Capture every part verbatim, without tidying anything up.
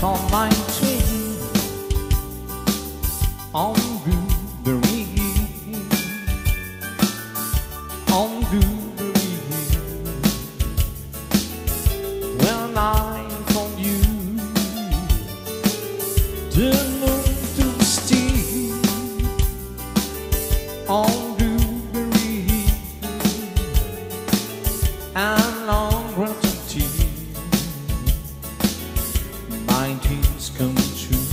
on my train on Blueberry Hill, on Blueberry Hill. When I found you, the moon stood still on Blueberry Hill, and long gratitude my dreams come true.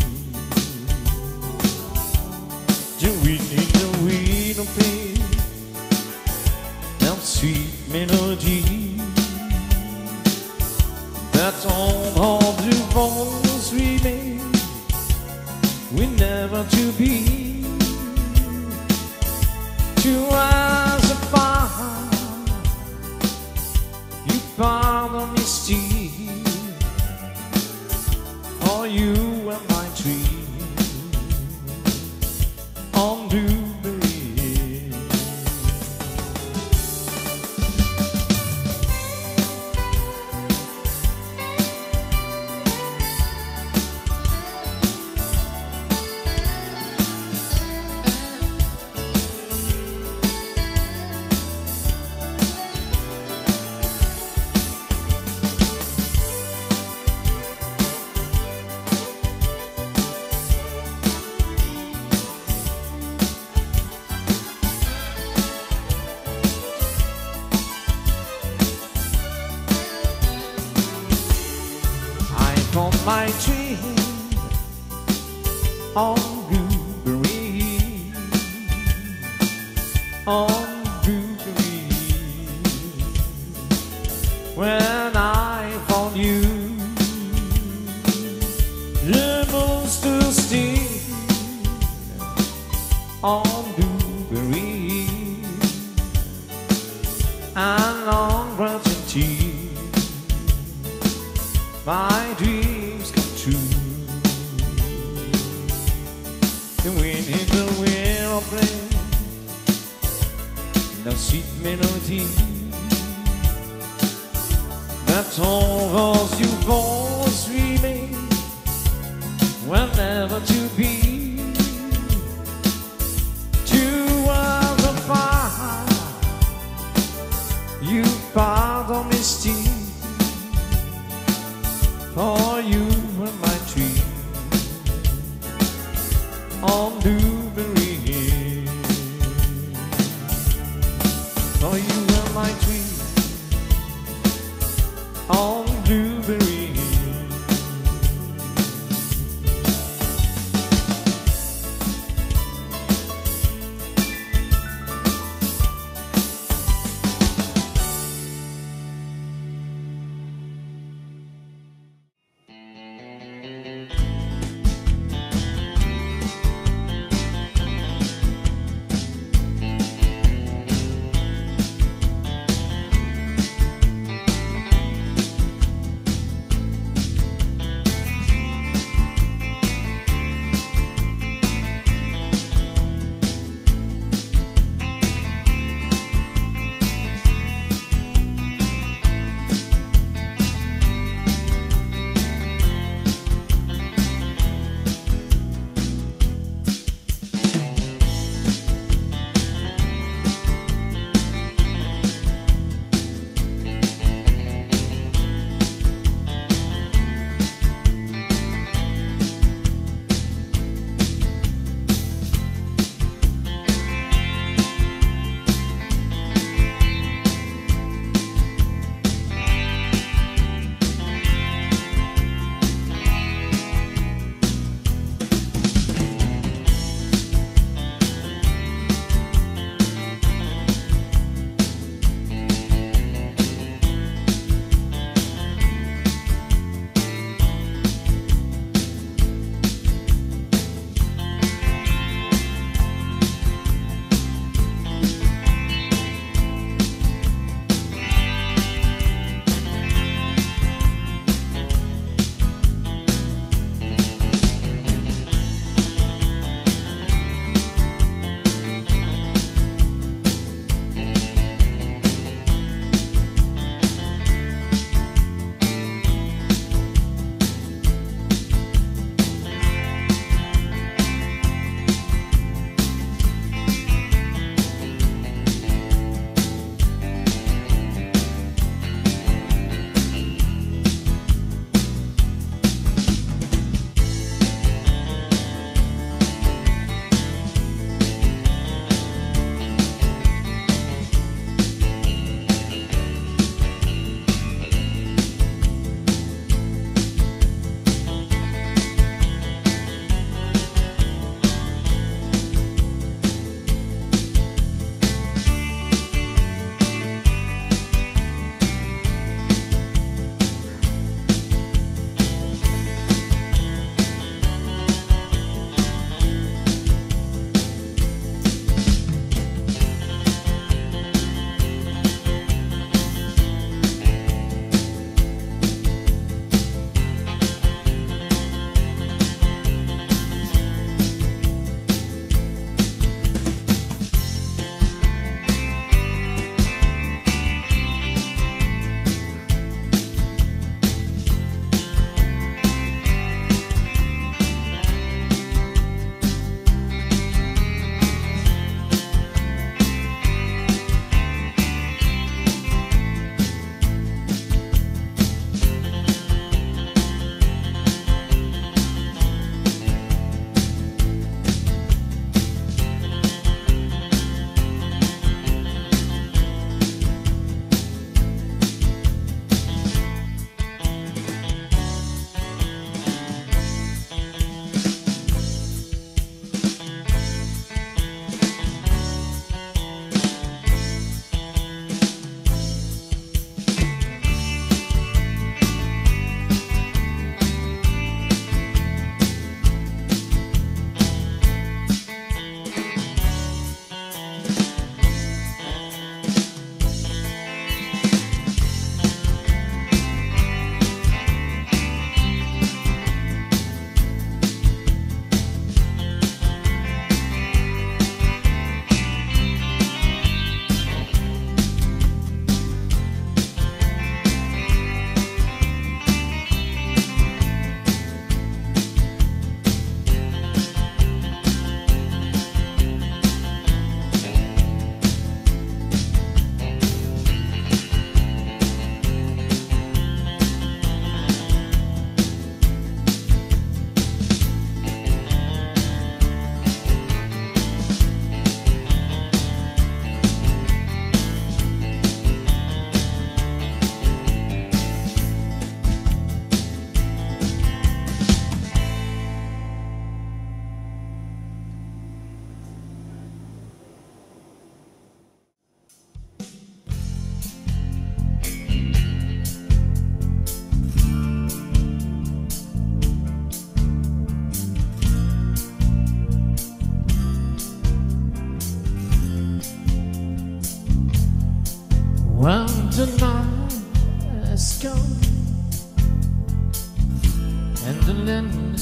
The wind in the window plays that sweet melody. That's all of the vows we made, we never to be. To as a fire, you pardon me still. For you and my tree on Blueberry Hill. On my train on Blueberry Hill, on Blueberry Hill. When I found you, the moon stood still on Blueberry Hill, and on gratitude my dreams come true. The wind in the window plays that sweet melody. That's all of you vows we made, were never to be. To was a fire, you pardon me still. For you and my tree on Blueberry Hill. For you and my tree on Blueberry Hill.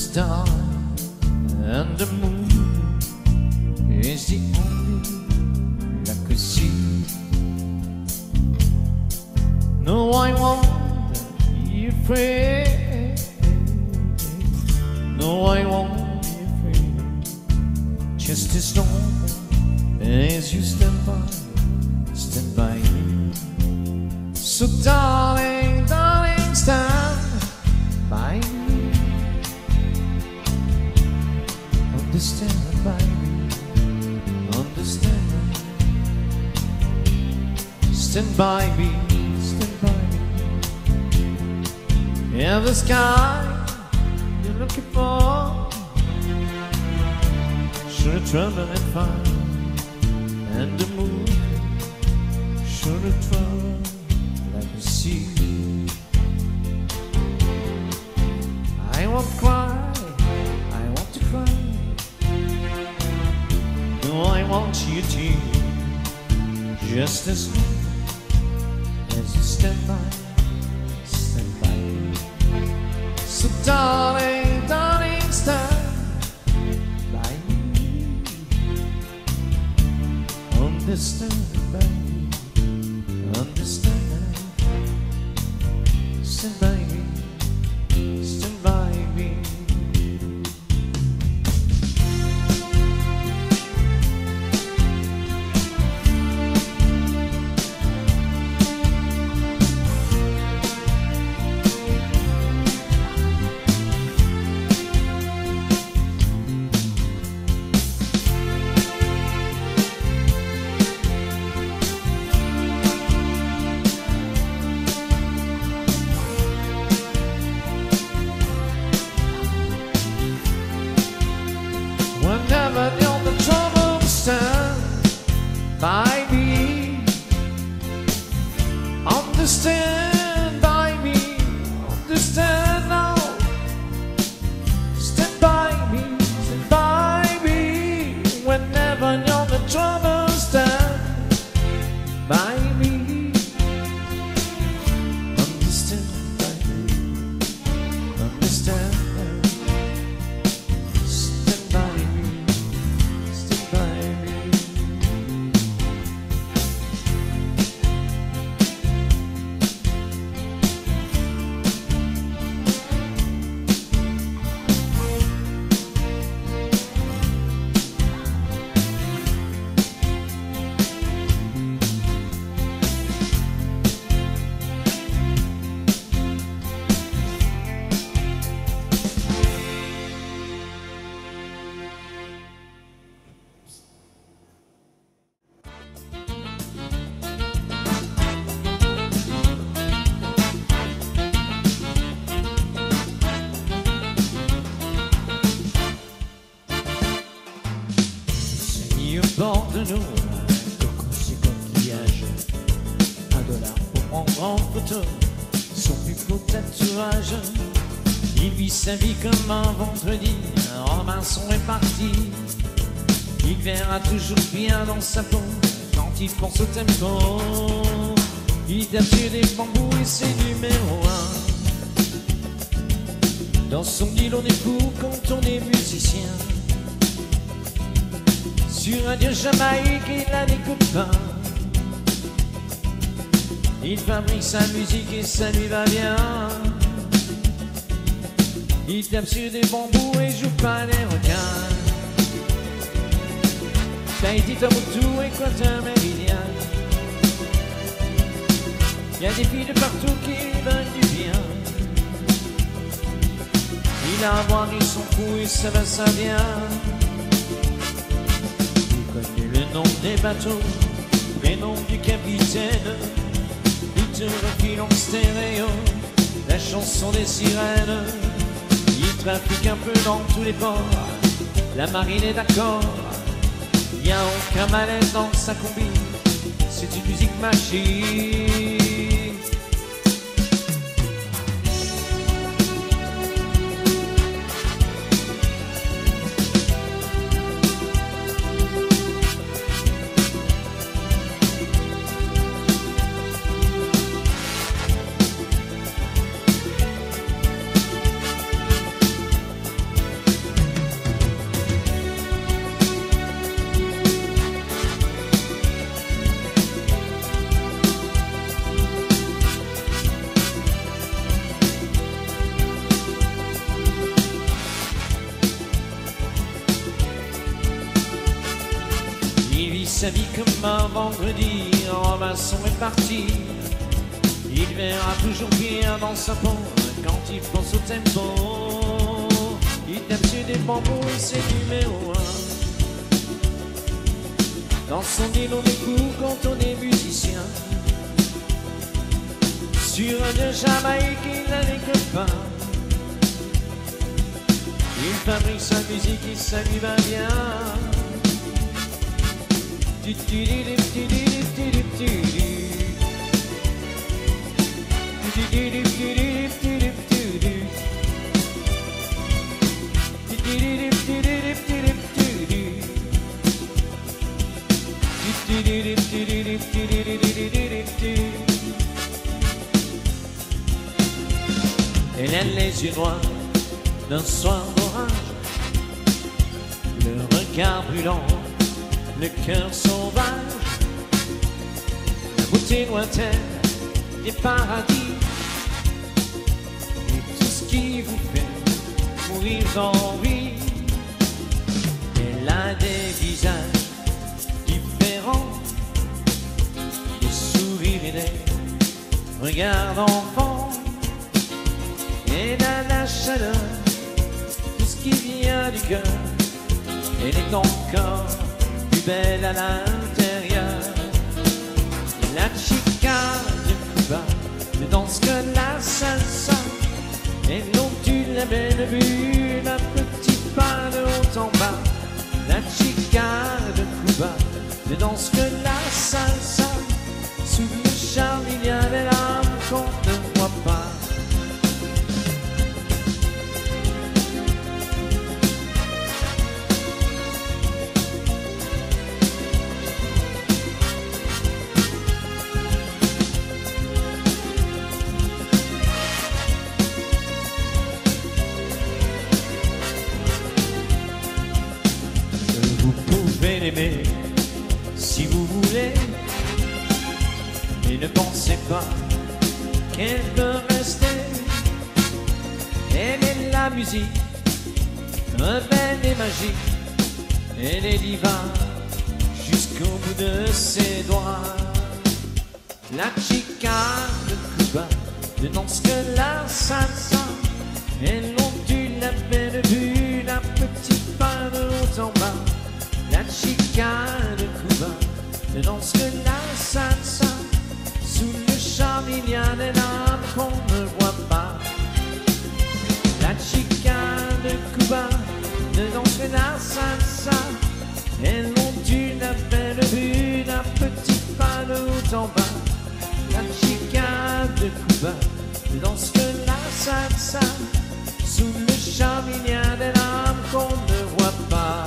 star and the moon is the only I could see. No, I won't be afraid. No, I won't be afraid. Just as long as you stand by, stand by me. So darling, darling, stand by me. Understand by me. Understand. Stand by me. Stand by me. In the sky you're looking for, sure to trouble and fire. And the moon should have trouble like the sea. I won't cry, I want to cry. No, I want you to, just as long as you stand by, stand by me. So darling, darling, stand. Understand, baby, understand. Stand by me, stand by me. Whenever you're the trouble, stand by me. Understand by me. Understand now. Stand by me. Stand by me. Whenever you're the trouble, stand by me. Understand by me. Understand. Bord de nous, cocos et coquillages, un dollar pour prendre en photo son plus beau tatouage. Il vit sa vie comme un vendredi, Robinson est parti. Il verra toujours bien dans sa peau quand il pense au tempo. Il tape sur des bambous et c'est numéro un. Dans son île on est fou quand on est musicien. Sur un dieu Jamaïque, il a des copains. Il fabrique sa musique et ça lui va bien. Il tape sur des bambous et joue pas les requins. Tahiti, Tombouctou, Équateur, Méridien. Y'a des filles de partout qui veulent du bien. Il a inventé son coup et ça va, ça vient. Le nom des bateaux, les noms du capitaine. Il te refile en stéréo la chanson des sirènes. Il trafique un peu dans tous les ports, la marine est d'accord. Y'a aucun malaise dans sa combi, c'est une musique magique. sa vie comme un vendredi, en maçon est parti. Il verra toujours bien dans sa peau quand il pense au tempo. Il tape sur des bambous et c'est numéro un. Dans son île on écoute quand on est musicien. Sur un de Jamaïque il a des copains. Il fabrique sa musique et ça lui va bien. Du du du du du du du du du du. Elle a les yeux noirs d'un soir d'orage, le regard brûlant, le cœur sauvage, la beauté lointaine des paradis, et tout ce qui vous fait mourir d'envie. Elle a des visages différents, des sourires et des regards d'enfant. Elle a la chaleur, tout ce qui vient du cœur. Elle est encore plus belle à l'intérieur. La chica de Cuba ne danse que la salsa. Et non tu la belle vue, la petite pas de haut en bas. La chica de Cuba ne danse que la salsa. Sous le charme il y a des larmes qu'on ne voit pas. L'aimer si vous voulez, mais ne pensez pas qu'elle peut rester. Elle est la musique, rebelle et magique. Elle est diva jusqu'au bout de ses doigts. La chica de Cuba ne danse que la salsa. Elle non tu la belle vue, la petite pas de haut en bas. La chica de Cuba ne danse que la salsa. Sous le charme il y a des larmes qu'on ne voit pas. La chica de Cuba ne danse que la salsa. Elle monte une belle vue, la petite pas de haut en bas. La chica de Cuba ne danse que la salsa. Sous le charme il y a des larmes qu'on ne voit pas.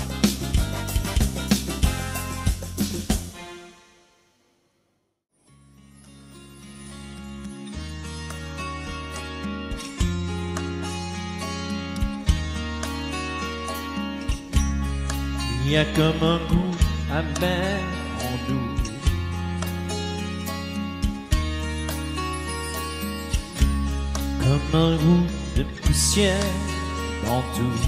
Il y a comme un goût amer en nous, comme un goût de poussière dans tout,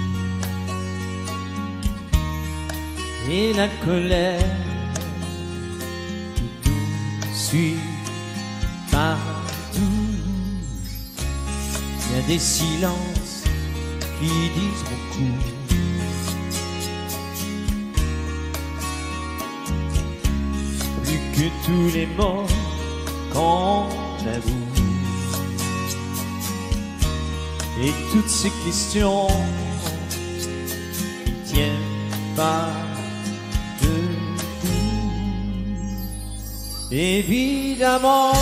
et la colère qui nous suit partout. Il y a des silences qui disent beaucoup. Que tous les mots qu'on avoue et toutes ces questions qui tiennent pas debout. Évidemment,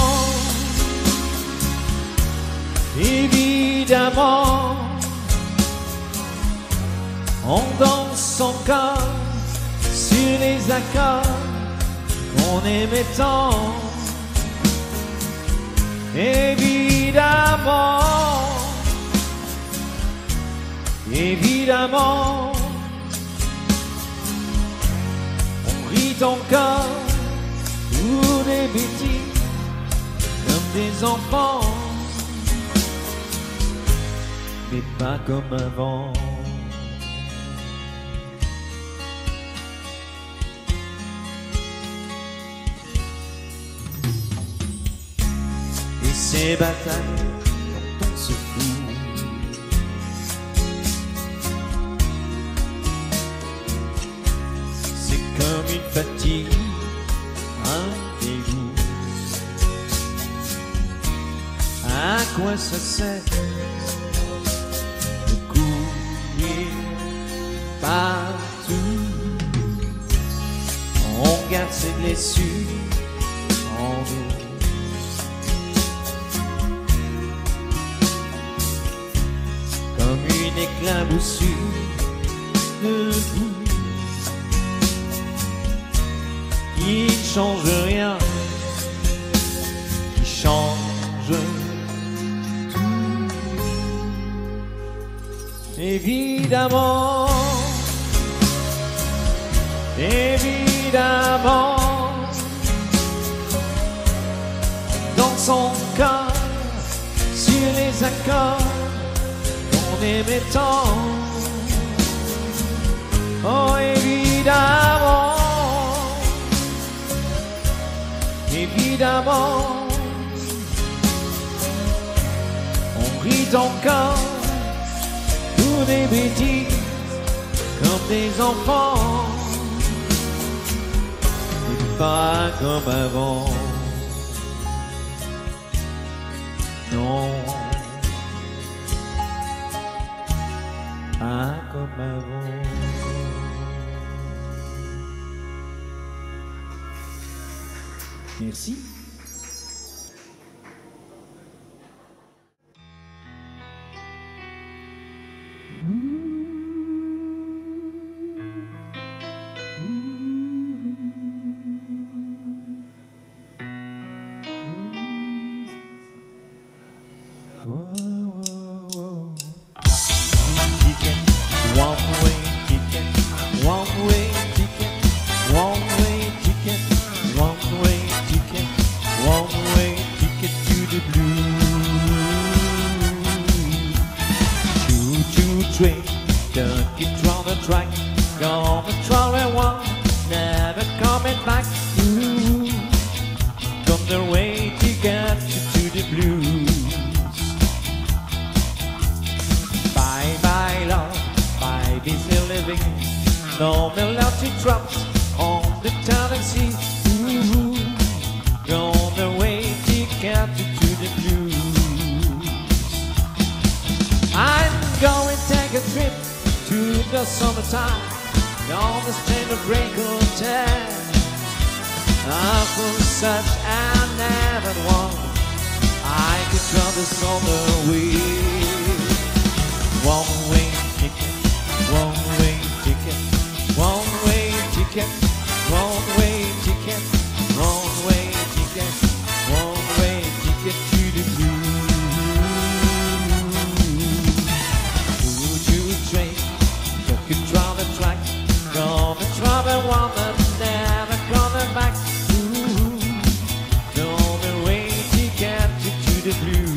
évidemment, on danse encore sur les accords on aimait tant. Évidemment, évidemment, on rit encore pour des bêtises comme des enfants, mais pas comme avant. ces batailles dont on se fout. C'est comme une fatigue, un dégoût. À quoi ça sert de courir partout? On garde ses blessures en nous. Comme une éclaboussure de boue qui ne change rien, qui change tout. Évidemment, évidemment, dans son corps, sur les accords qu'on aimait tant. Oh, évidemment, évidemment, on rit encore pour des bêtises comme des enfants, et pas comme avant. Non, pas comme avant. Merci. No melody drops on the town and sea. Ooh, on the way to get to the blues. I'm going to take a trip to the summertime on the stand of Great Hotel. Ah, for such I never want, I could draw the summer wind. One way ticket, one way ticket. One way ticket, one way ticket, one way ticket, one way ticket to the blues. Choo-choo train, took you draw the track, gonna try the one that's never coming back. Ooh, gonna way ticket to the blues.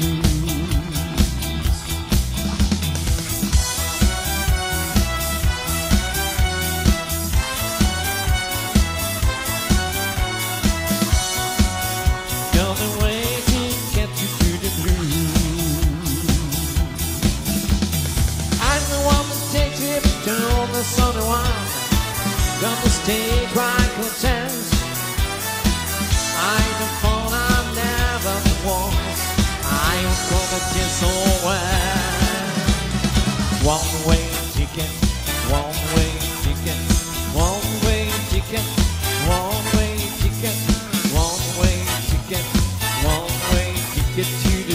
The sunny one, gonna stay right content. I don't fall, I never was. I am gonna get so well. One way ticket, one way ticket, one way ticket, one way ticket, one way ticket, one way ticket to the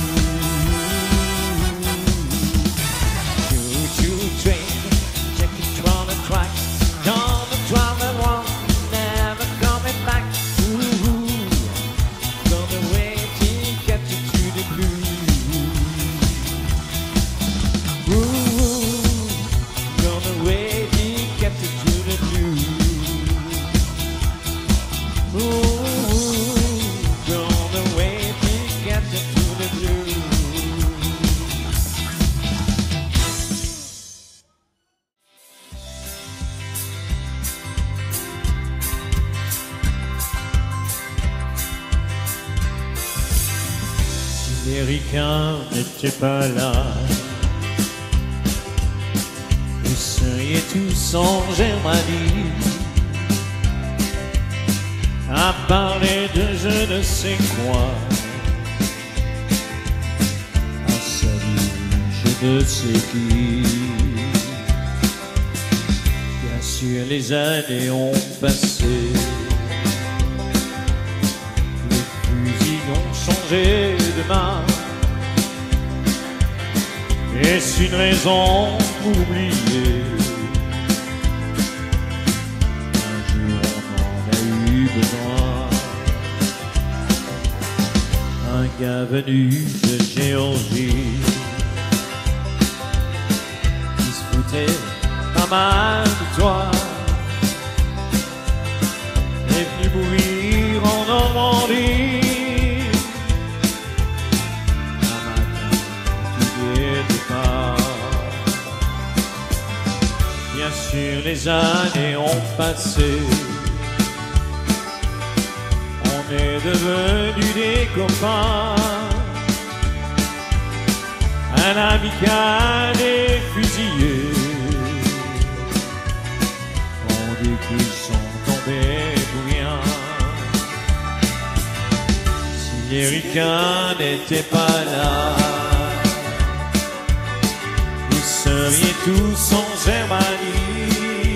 blues. Choo-choo train. Track, gonna drive that one, never coming back. Ooh, gonna wait to get you to the blues. Ooh, gonna wait l'Américain n'était pas là, vous seriez tous en Germanie à parler de je ne sais quoi, à saluer je ne sais qui. Bien sûr les années ont passé, les fusils ont changé de main. Est-ce une raison pour oublier? Un jour on en a eu besoin. Un gars venu de Géorgie qui se foutait pas mal de toi est venu mourir en Normandie. Bien sûr les années ont passé, on est devenus des copains. Un amical est fusillé, on dit qu'ils sont tombés pour rien. Si les ricains n'étaient pas là, vous seriez tous en Germanie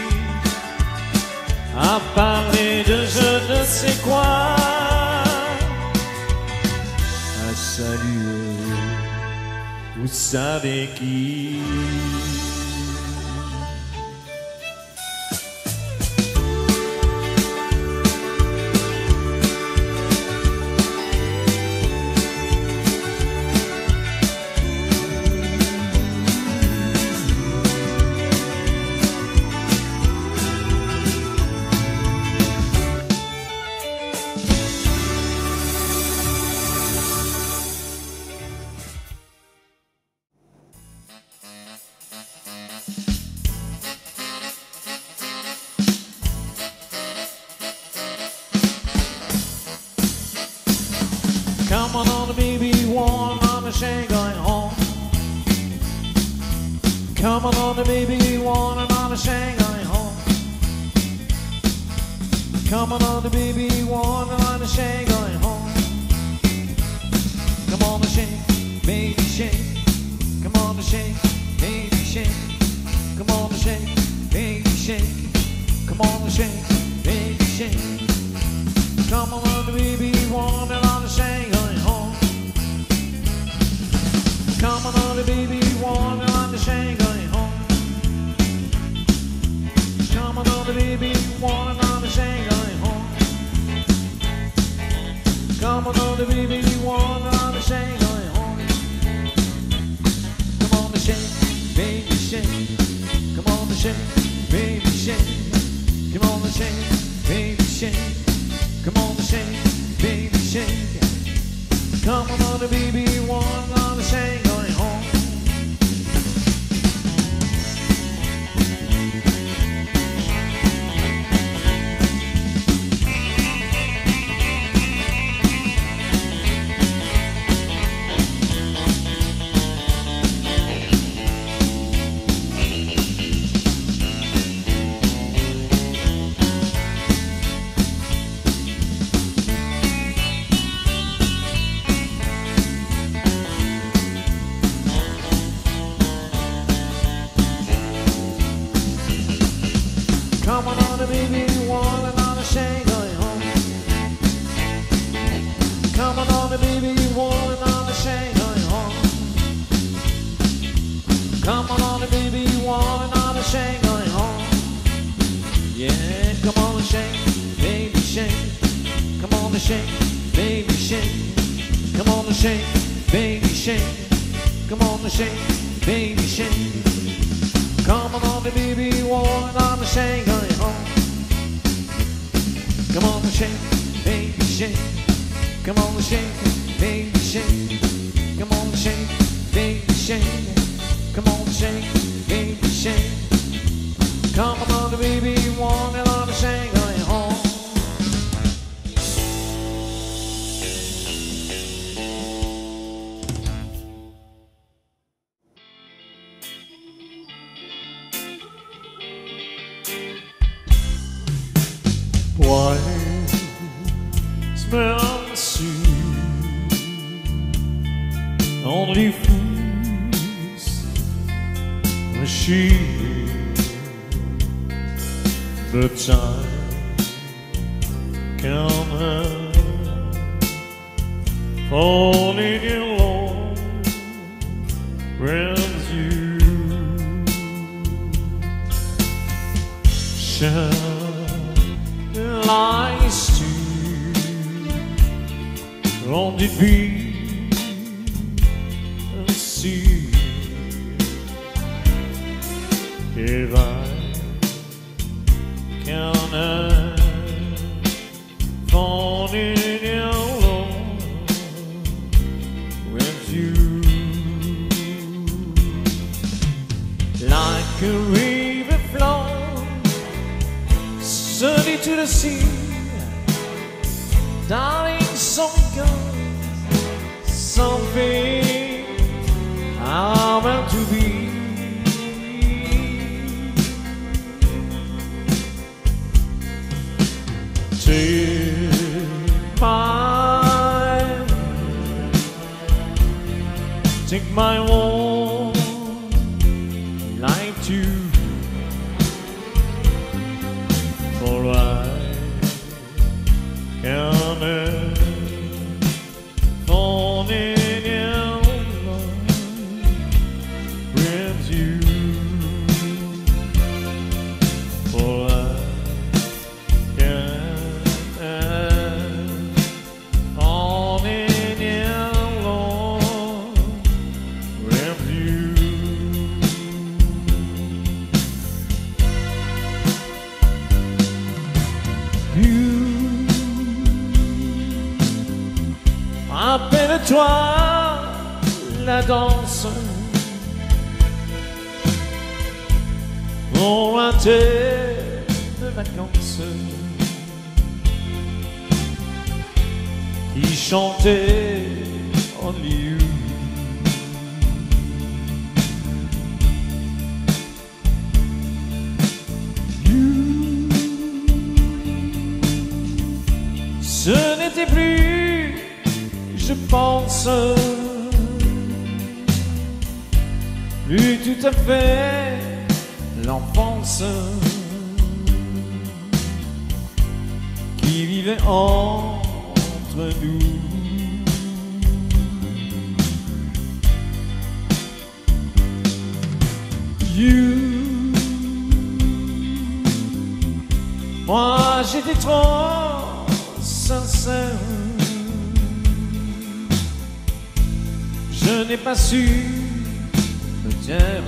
à parler de je ne sais quoi, à saluer vous savez qui. Come on, on the baby, one on the shade going home. Come on, on the baby, one on the shade going home. Come on, on the baby, one on the shade going home. Come on, the shake, baby, shake. Come on, the shake, baby, shake. Come on, the shake, baby, shake. Come on, the shake, baby, shake. Come on, on the baby, one on the shade going home. Come on, on the baby, one on the shade going home. Come on, on the baby, one on the shade going home. Come on, on the baby, one on the shade going home. Come on, the shake, baby, shake. Come on, the shake, baby, shake. Come on, the shake, baby, shake. Come on, the shake, baby, shake. Come on, on the baby, one on the shake going home. Come on, on the baby, one and on the shade going home. Come on, on the baby, one and on the shade going home. Come on, on the baby, one and on the shade going home. Yeah, come on, the shake, baby, shake. Come on, the shake, baby, shake. Come on, the shake, baby, shake. Come on, the shake, baby, shake. Come on, on the baby, one on the shake going home. Come on, the shake, baby, shake. Come on, the shake, baby, shake. Come on, the shake, baby, shake. Come on, the shake, baby, shake. Come on, the baby, one on the shake going home. only fools machine. The time can have falling in love with you. Shine lies to on the beat and see if I can have fallen in love with you. Like a river flows sunny to the sea, darling, some girl, something I want to be. Take my, take my warm light to, for I can have fallen in love with you. For I can have fallen in love with you. You, appelle-toi la danse pour un thé de vacances qui chantait Only You. You, ce n'était plus, je pense, plus tout à fait l'enfance qui vivait entre nous. You, moi j'étais trop sincère, je n'ai pas su me taire.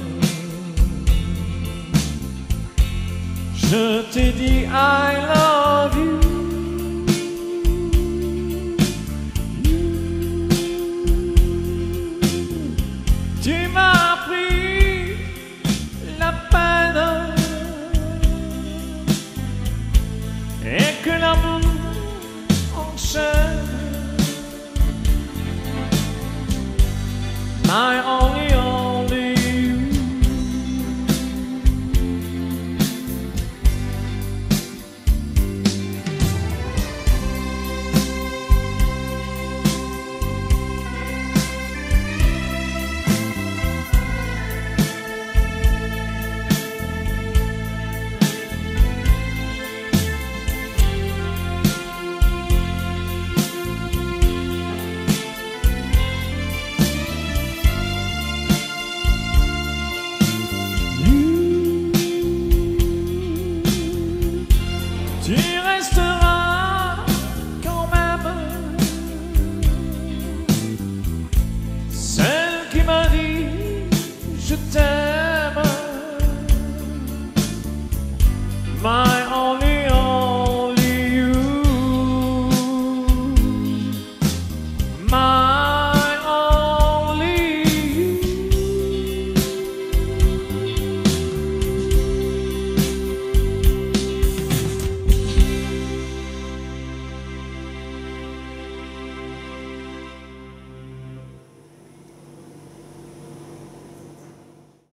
Je t'ai dit I love you. Tu m'as pris la peine et que l'amour enchaîne. My own